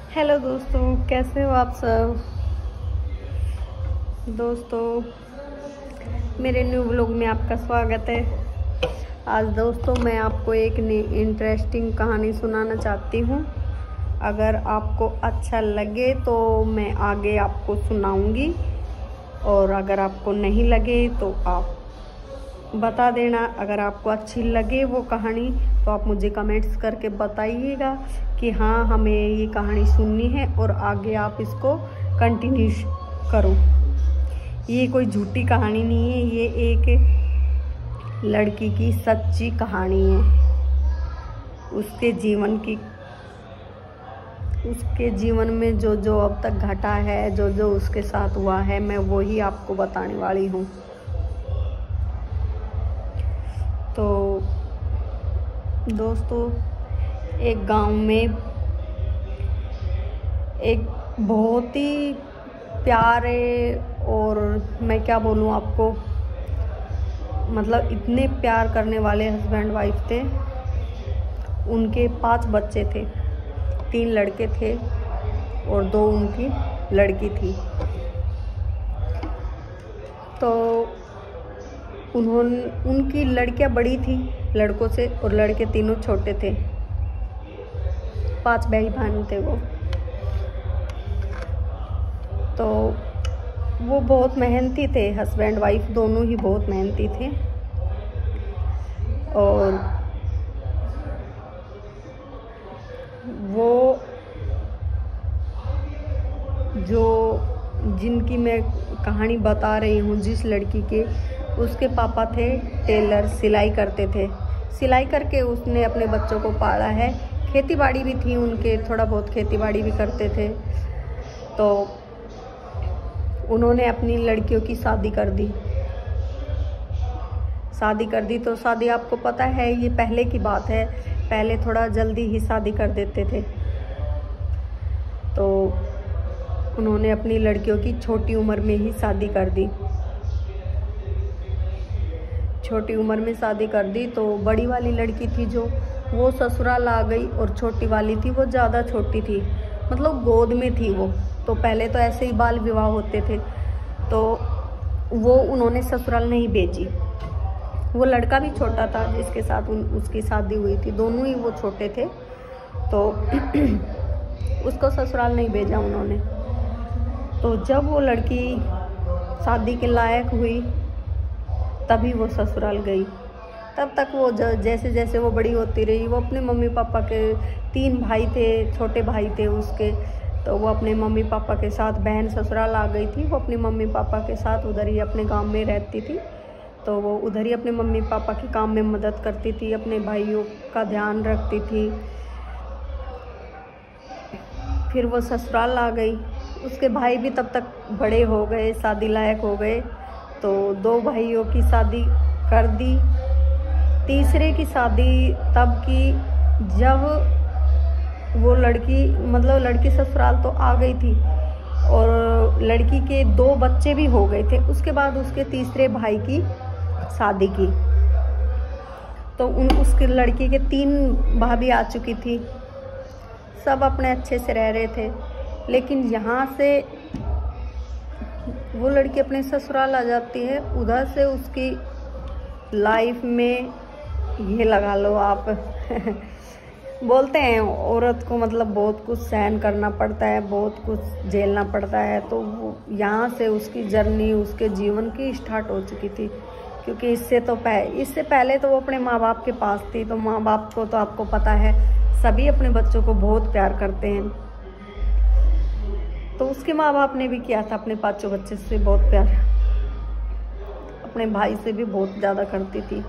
Hello दोस्तों, कैसे हो आप सब। दोस्तों, मेरे न्यू व्लॉग में आपका स्वागत है। आज दोस्तों मैं आपको एक नई इंटरेस्टिंग कहानी सुनाना चाहती हूँ। अगर आपको अच्छा लगे तो मैं आगे आपको सुनाऊंगी, और अगर आपको नहीं लगे तो आप बता देना। अगर आपको अच्छी लगे वो कहानी तो आप मुझे कमेंट्स करके बताइएगा कि हाँ, हमें ये कहानी सुननी है और आगे आप इसको कंटिन्यू करो। ये कोई झूठी कहानी नहीं है, ये एक लड़की की सच्ची कहानी है। उसके जीवन में जो जो अब तक घटा है, जो जो उसके साथ हुआ है, मैं वही आपको बताने वाली हूँ। तो दोस्तों, एक गांव में एक बहुत ही प्यारे, और मैं क्या बोलूँ आपको, मतलब इतने प्यार करने वाले हस्बैंड वाइफ थे। उनके 5 बच्चे थे, 3 लड़के थे और 2 उनकी लड़की थी। तो उनकी लड़कियां बड़ी थी लड़कों से, और लड़के तीनों छोटे थे। 5 भाई बहन थे वो। तो वो बहुत मेहनती थे, हस्बैंड वाइफ दोनों ही बहुत मेहनती थे। और वो जो जिनकी मैं कहानी बता रही हूँ, जिस लड़की के, उसके पापा थे टेलर, सिलाई करते थे। सिलाई करके उसने अपने बच्चों को पाला है। खेती बाड़ी भी थी उनके, थोड़ा बहुत खेती बाड़ी भी करते थे। तो उन्होंने अपनी लड़कियों की शादी कर दी। तो शादी, आपको पता है ये पहले की बात है, पहले थोड़ा जल्दी ही शादी कर देते थे। तो उन्होंने अपनी लड़कियों की छोटी उम्र में ही शादी कर दी। छोटी उम्र में शादी कर दी तो बड़ी वाली लड़की थी जो, वो ससुराल आ गई, और छोटी वाली थी वो ज़्यादा छोटी थी, मतलब गोद में थी वो। तो पहले तो ऐसे ही बाल विवाह होते थे, तो वो उन्होंने ससुराल नहीं भेजी। वो लड़का भी छोटा था जिसके साथ उसकी शादी हुई थी, दोनों ही वो छोटे थे। तो उसको ससुराल नहीं भेजा उन्होंने। तो जब वो लड़की शादी के लायक हुई तभी वो ससुराल गई। तब तक वो जैसे जैसे वो बड़ी होती रही, वो अपने मम्मी पापा के 3 भाई थे, छोटे भाई थे उसके। तो वो अपने मम्मी पापा के साथ, बहन ससुराल आ गई थी, वो अपने मम्मी पापा के साथ उधर ही अपने गांव में रहती थी। तो वो उधर ही अपने मम्मी पापा के काम में मदद करती थी, अपने भाइयों का ध्यान रखती थी। फिर वो ससुराल आ गई। उसके भाई भी तब तक बड़े हो गए, शादी लायक हो गए। तो 2 भाइयों की शादी कर दी। तीसरे की शादी तब की जब वो लड़की, मतलब लड़की ससुराल तो आ गई थी, और लड़की के 2 बच्चे भी हो गए थे। उसके बाद उसके तीसरे भाई की शादी की। तो उसके लड़की के 3 भाभी आ चुकी थी, सब अपने अच्छे से रह रहे थे। लेकिन यहाँ से वो लड़की अपने ससुराल आ जाती है। उधर से उसकी लाइफ में, ये लगा लो आप बोलते हैं औरत को मतलब बहुत कुछ सहन करना पड़ता है, बहुत कुछ झेलना पड़ता है। तो वो यहाँ से उसकी जर्नी, उसके जीवन की स्टार्ट हो चुकी थी। क्योंकि इससे पहले तो वो अपने माँ बाप के पास थी। तो माँ बाप को तो आपको पता है, सभी अपने बच्चों को बहुत प्यार करते हैं। तो उसके माँ बाप ने भी किया था, अपने 5 बच्चे से बहुत प्यार, अपने भाई से भी बहुत ज़्यादा करती थी।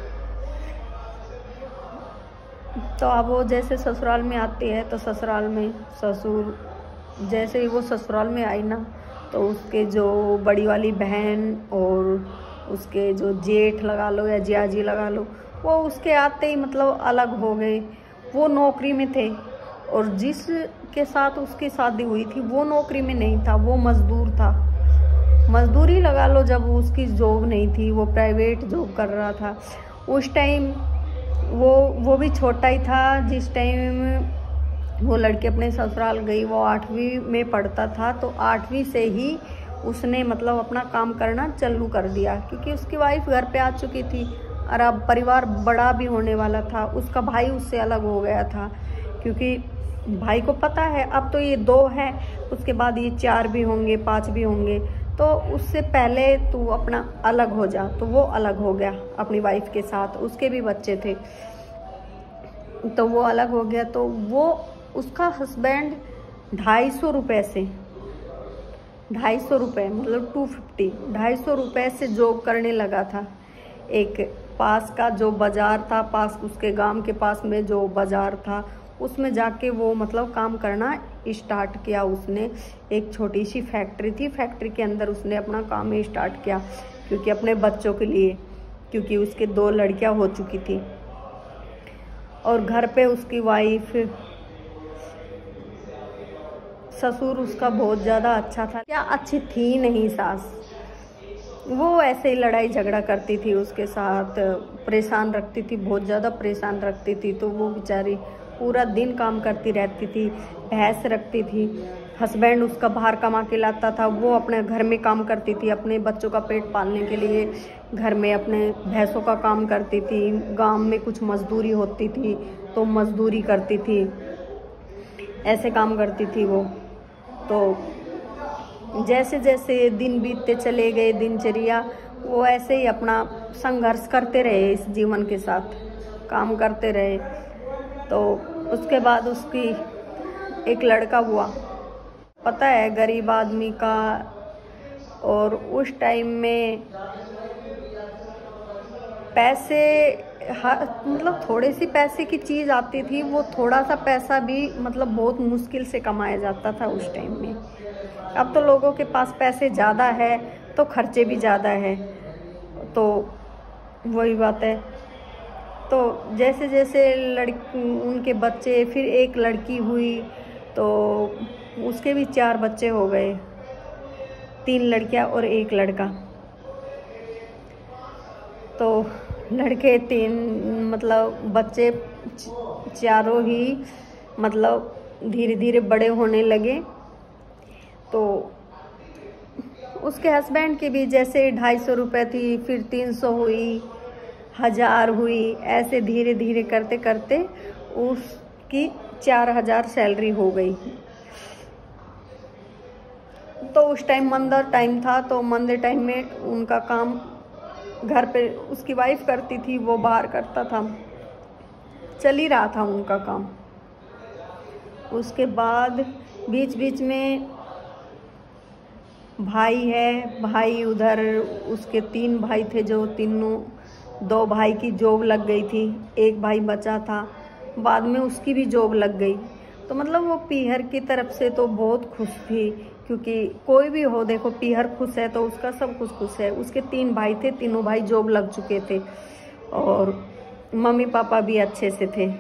तो अब वो जैसे ससुराल में आती है, तो ससुराल में ससुर, जैसे ही वो ससुराल में आई ना, तो उसके जो बड़ी वाली बहन और उसके जो जेठ लगा लो या जियाजी लगा लो, वो उसके आते ही मतलब अलग हो गए। वो नौकरी में थे, और जिसके साथ उसकी शादी हुई थी वो नौकरी में नहीं था, वो मजदूर था। मजदूरी लगा लो, जब उसकी जॉब नहीं थी, वो प्राइवेट जॉब कर रहा था उस टाइम। वो भी छोटा ही था जिस टाइम वो लड़की अपने ससुराल गई। वो 8वीं में पढ़ता था, तो 8वीं से ही उसने मतलब अपना काम करना चालू कर दिया, क्योंकि उसकी वाइफ घर पे आ चुकी थी और अब परिवार बड़ा भी होने वाला था। उसका भाई उससे अलग हो गया था, क्योंकि भाई को पता है अब तो ये 2 है, उसके बाद ये 4 भी होंगे, 5 भी होंगे, तो उससे पहले तू अपना अलग हो जा। तो वो अलग हो गया अपनी वाइफ के साथ, उसके भी बच्चे थे, तो वो अलग हो गया। तो वो उसका हस्बैंड 250 रुपये से 250 रुपये मतलब 250 250 रुपये से जॉब करने लगा था। एक पास का जो बाज़ार था, पास उसके गांव के पास में जो बाज़ार था, उसमें जाके वो मतलब काम करना स्टार्ट किया उसने। एक छोटी सी फैक्ट्री थी, फैक्ट्री के अंदर उसने अपना काम स्टार्ट किया, क्योंकि अपने बच्चों के लिए, क्योंकि उसके 2 लड़कियां हो चुकी थी। और घर पे उसकी वाइफ, ससुर उसका बहुत ज़्यादा अच्छा था, क्या अच्छी थी नहीं सास, वो ऐसे ही लड़ाई झगड़ा करती थी उसके साथ, परेशान रखती थी, बहुत ज़्यादा परेशान रखती थी। तो वो बेचारी पूरा दिन काम करती रहती थी, भैंस रखती थी। हस्बैंड उसका बाहर कमा के लाता था, वो अपने घर में काम करती थी, अपने बच्चों का पेट पालने के लिए घर में अपने भैंसों का काम करती थी। गांव में कुछ मजदूरी होती थी तो मजदूरी करती थी, ऐसे काम करती थी वो। तो जैसे जैसे दिन बीतते चले गए, दिनचर्या, वो ऐसे ही अपना संघर्ष करते रहे, इस जीवन के साथ काम करते रहे। तो उसके बाद उसकी एक लड़का हुआ, पता है गरीब आदमी का, और उस टाइम में पैसे मतलब थोड़े सी पैसे की चीज़ आती थी, वो थोड़ा सा पैसा भी मतलब बहुत मुश्किल से कमाया जाता था उस टाइम में। अब तो लोगों के पास पैसे ज़्यादा है तो खर्चे भी ज़्यादा है, तो वही बात है। तो जैसे जैसे उनके बच्चे, फिर एक लड़की हुई तो उसके भी 4 बच्चे हो गए, 3 लड़कियां और 1 लड़का। तो लड़के 3 मतलब बच्चे चारों ही मतलब धीरे धीरे बड़े होने लगे। तो उसके हस्बैंड की भी जैसे 250 रुपये थी, फिर 300 हुई, 1000 हुई, ऐसे धीरे धीरे करते करते उसकी 4000 सैलरी हो गई। तो उस टाइम मंदा टाइम था, तो मंदे टाइम में उनका काम घर पे उसकी वाइफ करती थी, वो बाहर करता था, चल ही रहा था उनका काम। उसके बाद बीच बीच में भाई है, भाई उधर उसके 3 भाई थे, जो तीनों 2 भाई की जॉब लग गई थी, 1 भाई बचा था, बाद में उसकी भी जॉब लग गई। तो मतलब वो पीहर की तरफ से तो बहुत खुश थी, क्योंकि कोई भी हो, देखो पीहर खुश है तो उसका सब कुछ खुश है। उसके 3 भाई थे, तीनों भाई जॉब लग चुके थे और मम्मी पापा भी अच्छे से थे।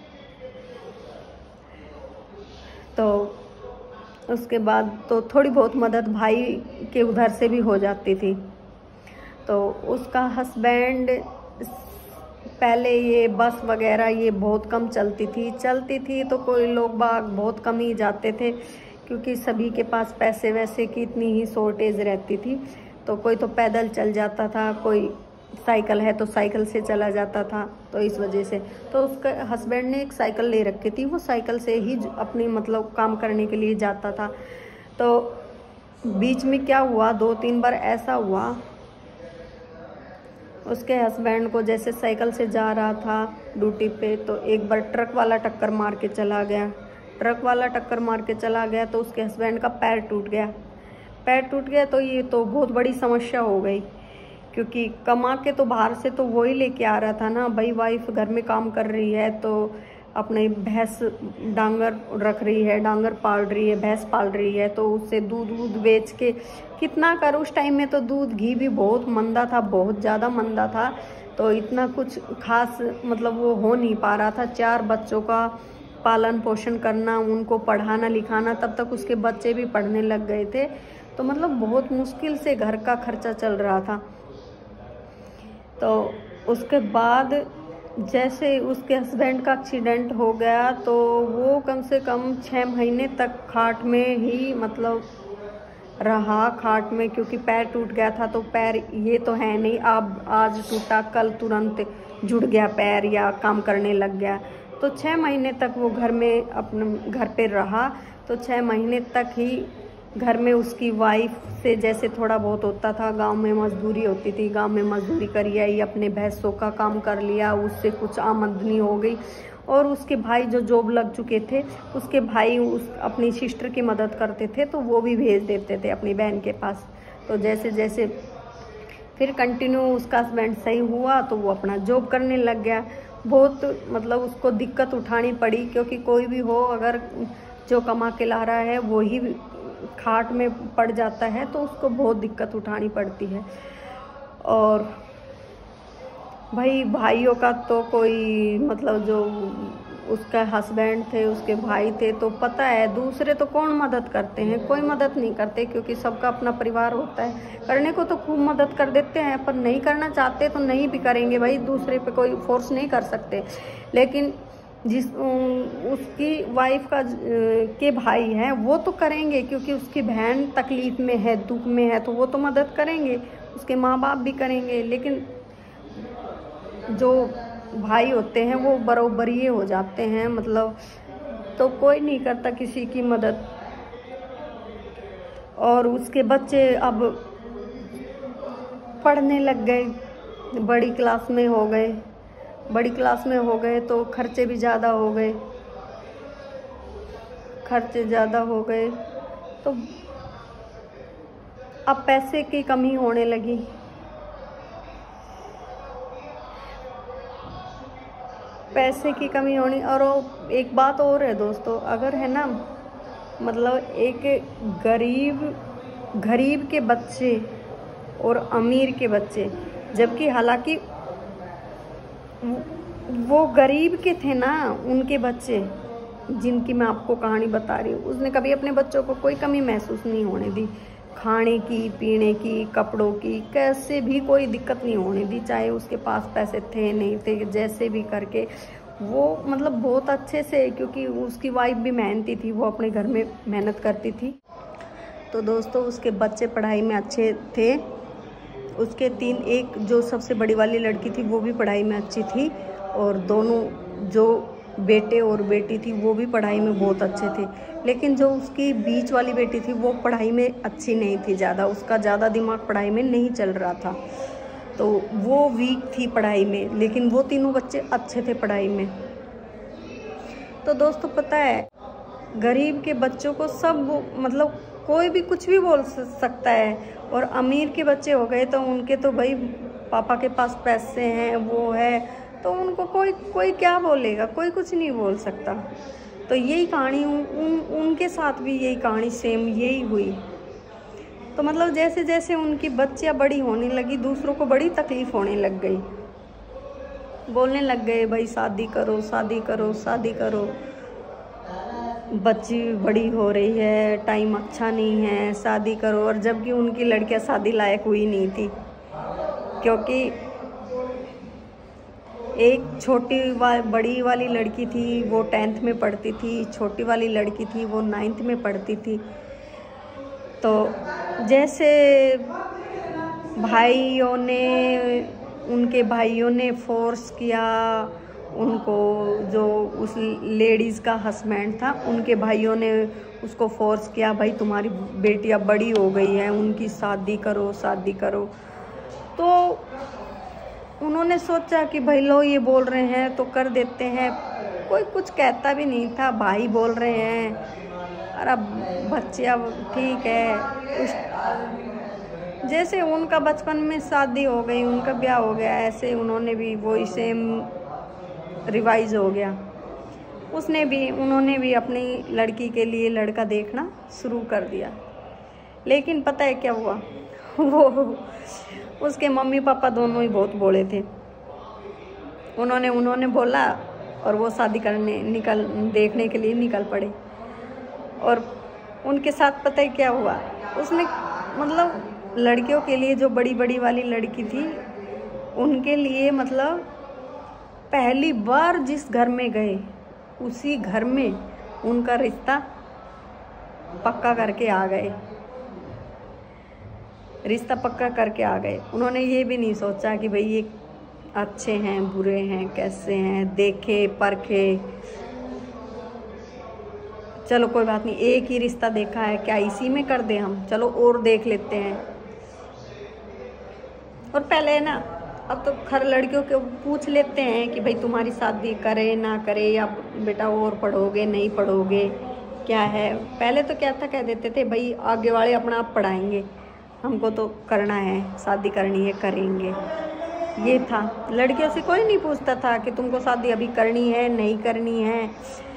तो उसके बाद तो थोड़ी बहुत मदद भाई के उधर से भी हो जाती थी। तो उसका हस्बैंड पहले ये बस वगैरह ये बहुत कम चलती थी तो कोई लोग बाग बहुत कम ही जाते थे, क्योंकि सभी के पास पैसे वैसे की इतनी ही शॉर्टेज रहती थी। तो कोई तो पैदल चल जाता था, कोई साइकिल है तो साइकिल से चला जाता था। तो इस वजह से तो उसके हस्बैंड ने एक साइकिल ले रखी थी, वो साइकिल से ही अपनी मतलब काम करने के लिए जाता था। तो बीच में क्या हुआ, 2-3 बार ऐसा हुआ, उसके हस्बैंड को जैसे साइकिल से जा रहा था ड्यूटी पे, तो एक बार ट्रक वाला टक्कर मार के चला गया। ट्रक वाला टक्कर मार के चला गया तो उसके हस्बैंड का पैर टूट गया। तो ये तो बहुत बड़ी समस्या हो गई, क्योंकि कमा के तो बाहर से तो वही लेके आ रहा था ना भाई। वाइफ घर में काम कर रही है तो अपने भैंस डांगर रख रही है, डांगर पाल रही है, भैंस पाल रही है, तो उससे दूध बेच के कितना कर। उस टाइम में तो दूध घी भी बहुत मंदा था, बहुत ज़्यादा मंदा था, तो इतना कुछ खास मतलब वो हो नहीं पा रहा था। 4 बच्चों का पालन पोषण करना, उनको पढ़ाना लिखाना, तब तक उसके बच्चे भी पढ़ने लग गए थे। तो मतलब बहुत मुश्किल से घर का खर्चा चल रहा था। तो उसके बाद जैसे उसके हस्बैंड का एक्सीडेंट हो गया तो वो कम से कम 6 महीने तक खाट में ही मतलब रहा, खाट में, क्योंकि पैर टूट गया था। तो पैर ये तो है नहीं अब आज टूटा कल तुरंत जुड़ गया पैर या काम करने लग गया। तो 6 महीने तक वो घर में अपने घर पे रहा। तो 6 महीने तक ही घर में उसकी वाइफ से जैसे थोड़ा बहुत होता था, गांव में मजदूरी होती थी, गांव में मजदूरी करी आई, अपने भैंसों का काम कर लिया, उससे कुछ आमदनी हो गई। और उसके भाई जो जॉब लग चुके थे, उसके भाई अपनी सिस्टर की मदद करते थे, तो वो भी भेज देते थे अपनी बहन के पास। तो जैसे जैसे फिर कंटिन्यू उसका हस्बैंड सही हुआ तो वो अपना जॉब करने लग गया। बहुत मतलब उसको दिक्कत उठानी पड़ी, क्योंकि कोई भी हो अगर जो कमा के ला रहा है वो ही खाट में पड़ जाता है तो उसको बहुत दिक्कत उठानी पड़ती है। और भाइयों का तो कोई मतलब जो उसका हस्बैंड थे, उसके भाई थे, तो पता है दूसरे तो कौन मदद करते हैं, कोई मदद नहीं करते, क्योंकि सबका अपना परिवार होता है। करने को तो खूब मदद कर देते हैं, पर नहीं करना चाहते तो नहीं भी करेंगे भाई, दूसरे पे कोई फोर्स नहीं कर सकते। लेकिन उसकी वाइफ का के भाई हैं वो तो करेंगे, क्योंकि उसकी बहन तकलीफ में है, दुख में है, तो वो तो मदद करेंगे, उसके माँ बाप भी करेंगे। लेकिन जो भाई होते हैं वो बराबरी हो जाते हैं, मतलब तो कोई नहीं करता किसी की मदद। और उसके बच्चे अब पढ़ने लग गए, बड़ी क्लास में हो गए, तो खर्चे भी ज़्यादा हो गए, तो अब पैसे की कमी होने लगी। और एक बात और है दोस्तों, अगर है ना मतलब एक गरीब के बच्चे और अमीर के बच्चे, जबकि हालांकि वो गरीब के थे ना, उनके बच्चे जिनकी मैं आपको कहानी बता रही हूँ, उसने कभी अपने बच्चों को कोई कमी महसूस नहीं होने दी, खाने की, पीने की, कपड़ों की, कैसे भी कोई दिक्कत नहीं होने दी, चाहे उसके पास पैसे थे नहीं थे, जैसे भी करके वो मतलब बहुत अच्छे से, क्योंकि उसकी वाइफ भी मेहनती थी, वो अपने घर में मेहनत करती थी। तो दोस्तों उसके बच्चे पढ़ाई में अच्छे थे, उसके एक जो सबसे बड़ी वाली लड़की थी वो भी पढ़ाई में अच्छी थी, और दोनों जो बेटे और बेटी थी वो भी पढ़ाई में बहुत अच्छे थे। लेकिन जो उसकी बीच वाली बेटी थी वो पढ़ाई में अच्छी नहीं थी ज़्यादा, उसका ज़्यादा दिमाग पढ़ाई में नहीं चल रहा था, तो वो वीक थी पढ़ाई में। लेकिन वो तीनों बच्चे अच्छे थे पढ़ाई में। तो दोस्तों पता है गरीब के बच्चों को सब मतलब कोई भी कुछ भी बोल सकता है, और अमीर के बच्चे हो गए तो उनके तो भाई पापा के पास पैसे हैं, वो है, तो उनको कोई क्या बोलेगा, कोई कुछ नहीं बोल सकता। तो यही कहानी उनके साथ भी यही कहानी सेम यही हुई। तो मतलब जैसे जैसे उनकी बच्चियां बड़ी होने लगी, दूसरों को बड़ी तकलीफ होने लग गई, बोलने लग गए भाई शादी करो, शादी करो, शादी करो, बच्ची बड़ी हो रही है, टाइम अच्छा नहीं है, शादी करो। और जबकि उनकी लड़कियां शादी लायक हुई नहीं थी, क्योंकि एक बड़ी वाली लड़की थी वो 10th में पढ़ती थी, छोटी वाली लड़की थी वो 9th में पढ़ती थी। तो जैसे उनके भाइयों ने फोर्स किया उनको, जो उस लेडीज़ का हस्बैंड था, उनके भाइयों ने उसको फोर्स किया, भाई तुम्हारी बेटियां बड़ी हो गई हैं, उनकी शादी करो, शादी करो। तो उन्होंने सोचा कि भाई लो ये बोल रहे हैं तो कर देते हैं, कोई कुछ कहता भी नहीं था, भाई बोल रहे हैं, अरे बच्चे अब ठीक है। जैसे उनका बचपन में शादी हो गई, उनका ब्याह हो गया, ऐसे उन्होंने भी वही सेम रिवाइज हो गया। उन्होंने भी अपनी लड़की के लिए लड़का देखना शुरू कर दिया। लेकिन पता है क्या हुआ, वो उसके मम्मी पापा दोनों ही बहुत बोले थे। उन्होंने बोला और वो शादी देखने के लिए निकल पड़े। और उनके साथ पता है क्या हुआ, उसने मतलब लड़कियों के लिए जो बड़ी वाली लड़की थी, उनके लिए मतलब पहली बार जिस घर में गए उसी घर में उनका रिश्ता पक्का करके आ गए, रिश्ता पक्का करके आ गए। उन्होंने ये भी नहीं सोचा कि भाई ये अच्छे हैं बुरे हैं कैसे हैं, देखे परखे, चलो कोई बात नहीं, एक ही रिश्ता देखा है क्या इसी में कर दे हम, चलो और देख लेते हैं। और पहले ना, अब तो हर लड़कियों को पूछ लेते हैं कि भाई तुम्हारी शादी करे ना करे, या बेटा और पढ़ोगे नहीं पढ़ोगे क्या है। पहले तो क्या था, कह देते थे भाई आगे वाले अपना आप पढ़ाएंगे, हमको तो करना है, शादी करनी है करेंगे। ये था, लड़कियों से कोई नहीं पूछता था कि तुमको शादी अभी करनी है नहीं करनी है।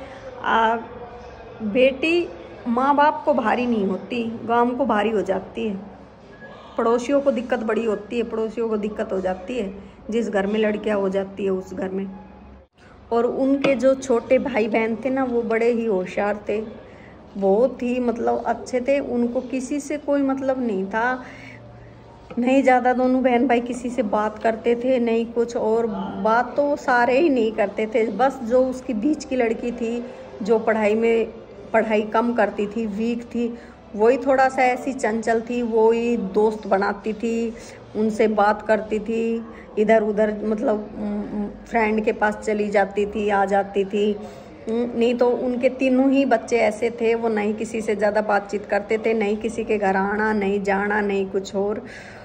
बेटी माँ बाप को भारी नहीं होती, गांव को भारी हो जाती है। पड़ोसियों को दिक्कत बड़ी होती है, पड़ोसियों को दिक्कत हो जाती है जिस घर में लड़कियां हो जाती है उस घर में। और उनके जो छोटे भाई बहन थे ना, वो बड़े ही होशियार थे, बहुत ही मतलब अच्छे थे। उनको किसी से कोई मतलब नहीं था, नहीं ज़्यादा दोनों बहन भाई किसी से बात करते थे नहीं कुछ, और बात तो सारे ही नहीं करते थे। बस जो उसकी बीच की लड़की थी जो पढ़ाई कम करती थी, वीक थी, वही थोड़ा सा ऐसी चंचल थी, वही दोस्त बनाती थी, उनसे बात करती थी, इधर उधर मतलब फ्रेंड के पास चली जाती थी आ जाती थी। नहीं तो उनके तीनों ही बच्चे ऐसे थे, वो नहीं किसी से ज़्यादा बातचीत करते थे, नहीं किसी के घर आना नहीं जाना नहीं कुछ और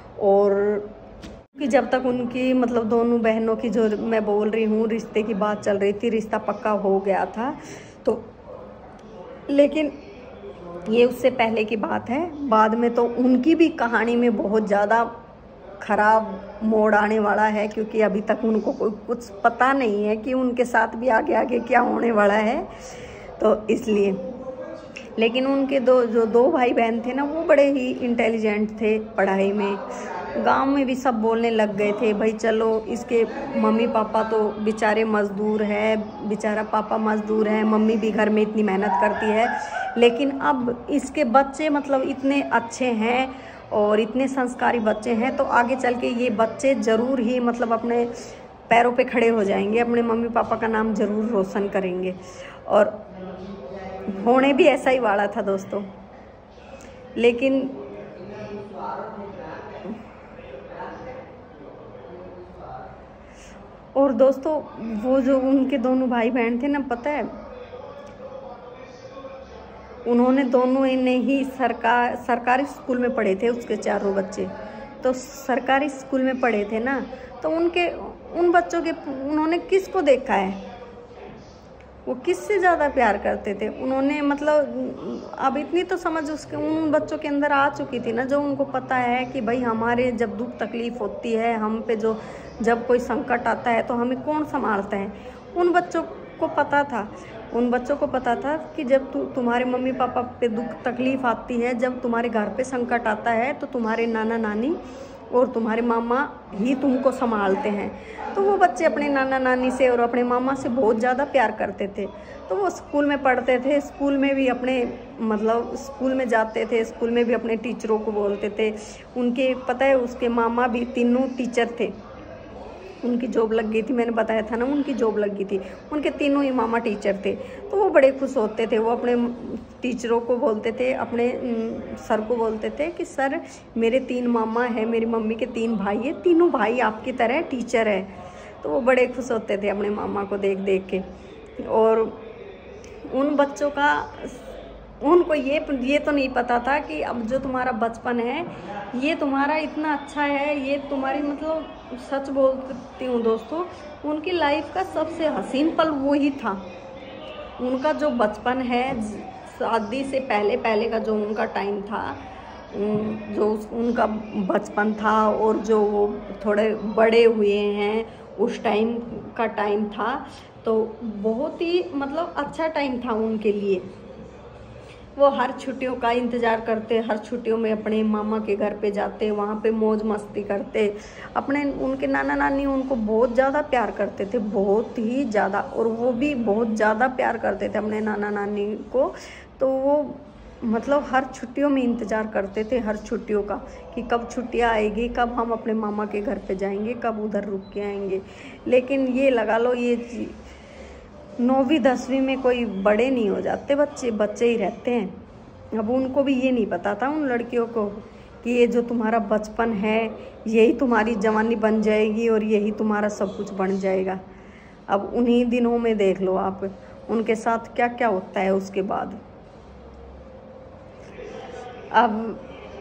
कि जब तक उनकी मतलब दोनों बहनों की जो मैं बोल रही हूँ रिश्ते की बात चल रही थी, रिश्ता पक्का हो गया था तो, लेकिन ये उससे पहले की बात है। बाद में तो उनकी भी कहानी में बहुत ज़्यादा खराब मोड़ आने वाला है, क्योंकि अभी तक उनको कोई कुछ पता नहीं है कि उनके साथ भी आगे आगे क्या होने वाला है, तो इसलिए। लेकिन उनके जो दो भाई बहन थे ना, वो बड़े ही इंटेलिजेंट थे पढ़ाई में। गांव में भी सब बोलने लग गए थे भाई चलो, इसके मम्मी पापा तो बेचारे मज़दूर है, बेचारा पापा मज़दूर है, मम्मी भी घर में इतनी मेहनत करती है, लेकिन अब इसके बच्चे मतलब इतने अच्छे हैं और इतने संस्कारी बच्चे हैं, तो आगे चल के ये बच्चे ज़रूर ही मतलब अपने पैरों पे खड़े हो जाएंगे, अपने मम्मी पापा का नाम ज़रूर रोशन करेंगे। और होने भी ऐसा ही वाला था दोस्तों। लेकिन और दोस्तों वो जो उनके दोनों भाई बहन थे ना, पता है उन्होंने दोनों ने ही सरकारी स्कूल में पढ़े थे, उसके चारों बच्चे तो सरकारी स्कूल में पढ़े थे ना, तो उन बच्चों के उन्होंने किसको देखा है, वो किससे ज़्यादा प्यार करते थे। उन्होंने मतलब अब इतनी तो समझ उन बच्चों के अंदर आ चुकी थी ना, जो उनको पता है कि भाई हमारे जब दुख तकलीफ़ होती है, हम पे जब कोई संकट आता है तो हमें कौन संभालता है। उन बच्चों को पता था कि जब तुम्हारे मम्मी पापा पे दुख तकलीफ़ आती है, जब तुम्हारे घर पे संकट आता है, तो तुम्हारे नाना नानी और तुम्हारे मामा ही तुमको संभालते हैं। तो वो बच्चे अपने नाना नानी से और अपने मामा से बहुत ज़्यादा प्यार करते थे। तो वो स्कूल में पढ़ते थे, स्कूल में भी अपने मतलब स्कूल में जाते थे, स्कूल में भी अपने टीचरों को बोलते थे। उनके पता है उसके मामा भी तीनों टीचर थे, उनकी जॉब लग गई थी, मैंने बताया था ना उनकी जॉब लग गई थी, उनके तीनों ही मामा टीचर थे। तो वो बड़े खुश होते थे, वो अपने टीचरों को बोलते थे, अपने सर को बोलते थे कि सर मेरे 3 मामा हैं, मेरी मम्मी के 3 भाई हैं, तीनों भाई आपकी तरह टीचर है। तो वो बड़े खुश होते थे अपने मामा को देख देख के। और उन बच्चों का उनको ये तो नहीं पता था कि अब जो तुम्हारा बचपन है ये तुम्हारा इतना अच्छा है, ये तुम्हारी मतलब सच बोलती हूँ दोस्तों, उनकी लाइफ का सबसे हसीन पल वो ही था। उनका जो बचपन है, शादी से पहले का जो उनका टाइम था, जो उनका बचपन था, और जो वो थोड़े बड़े हुए हैं उस टाइम का टाइम था, तो बहुत ही मतलब अच्छा टाइम था उनके लिए। वो हर छुट्टियों का इंतज़ार करते, हर छुट्टियों में अपने मामा के घर पे जाते, वहाँ पे मौज मस्ती करते। उनके नाना नानी उनको बहुत ज़्यादा प्यार करते थे, बहुत ही ज़्यादा, और वो भी बहुत ज़्यादा प्यार करते थे अपने नाना नानी को। तो वो मतलब हर छुट्टियों में इंतज़ार करते थे, हर छुट्टियों का, कि कब छुट्टियाँ आएगी, कब हम अपने मामा के घर पे जाएंगे, कब उधर रुक के आएंगे। लेकिन ये लगा लो, ये 9वीं 10वीं में कोई बड़े नहीं हो जाते, बच्चे बच्चे ही रहते हैं। अब उनको भी ये नहीं पता था, उन लड़कियों को, कि ये जो तुम्हारा बचपन है यही तुम्हारी जवानी बन जाएगी और यही तुम्हारा सब कुछ बन जाएगा। अब उन्हीं दिनों में देख लो आप, उनके साथ क्या क्या होता है उसके बाद। अब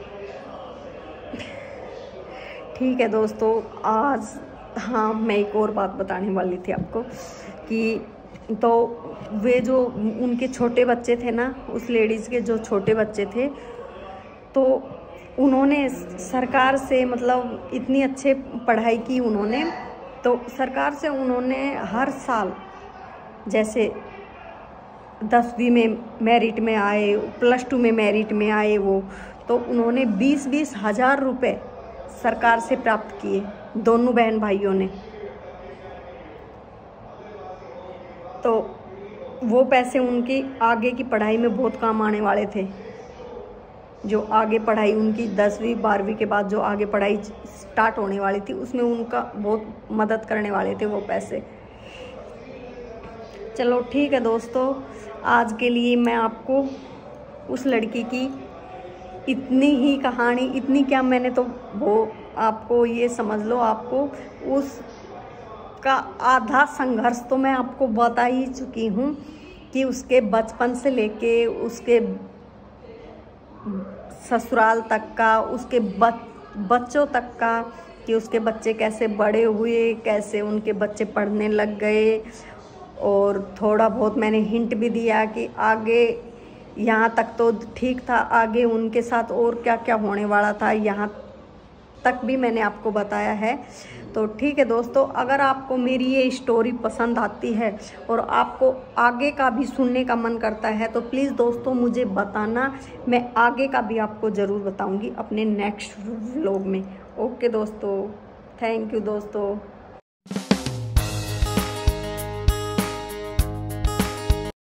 ठीक है दोस्तों, आज हाँ मैं एक और बात बताने वाली थी आपको, कि तो वे जो उनके छोटे बच्चे थे ना, उस लेडीज़ के जो छोटे बच्चे थे, तो उन्होंने सरकार से मतलब इतनी अच्छे पढ़ाई की उन्होंने, तो सरकार से उन्होंने हर साल, जैसे 10वीं में मेरिट में आए, +2 में मेरिट में आए वो, तो उन्होंने 20-20 हज़ार रुपये सरकार से प्राप्त किए, दोनों बहन भाइयों ने। तो वो पैसे उनकी आगे की पढ़ाई में बहुत काम आने वाले थे। जो आगे पढ़ाई उनकी 10वीं 12वीं के बाद जो आगे पढ़ाई स्टार्ट होने वाली थी, उसमें उनका बहुत मदद करने वाले थे वो पैसे। चलो ठीक है दोस्तों, आज के लिए मैं आपको उस लड़की की इतनी ही कहानी, इतनी क्या, मैंने तो वो आपको ये समझ लो, आपको उसका आधा संघर्ष तो मैं आपको बता ही चुकी हूँ, कि उसके बचपन से लेके उसके ससुराल तक का, उसके बच्चों तक का, कि उसके बच्चे कैसे बड़े हुए, कैसे उनके बच्चे पढ़ने लग गए। और थोड़ा बहुत मैंने हिंट भी दिया कि आगे, यहाँ तक तो ठीक था, आगे उनके साथ और क्या क्या होने वाला था, यहाँ तक भी मैंने आपको बताया है। तो ठीक है दोस्तों, अगर आपको मेरी ये स्टोरी पसंद आती है और आपको आगे का भी सुनने का मन करता है, तो प्लीज़ दोस्तों मुझे बताना, मैं आगे का भी आपको ज़रूर बताऊंगी अपने नेक्स्ट व्लॉग में। ओके दोस्तों, थैंक यू दोस्तों।